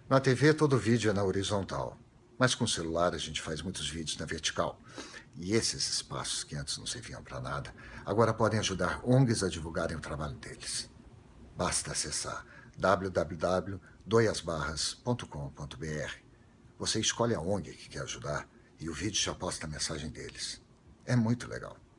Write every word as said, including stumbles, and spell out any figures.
Na T V, todo vídeo é na horizontal. Mas com o celular, a gente faz muitos vídeos na vertical. E esses espaços que antes não serviam para nada, agora podem ajudar O N Gs a divulgarem o trabalho deles. Basta acessar w w w ponto doias barras ponto com ponto b r. Você escolhe a O N G que quer ajudar e o vídeo já posta a mensagem deles. É muito legal.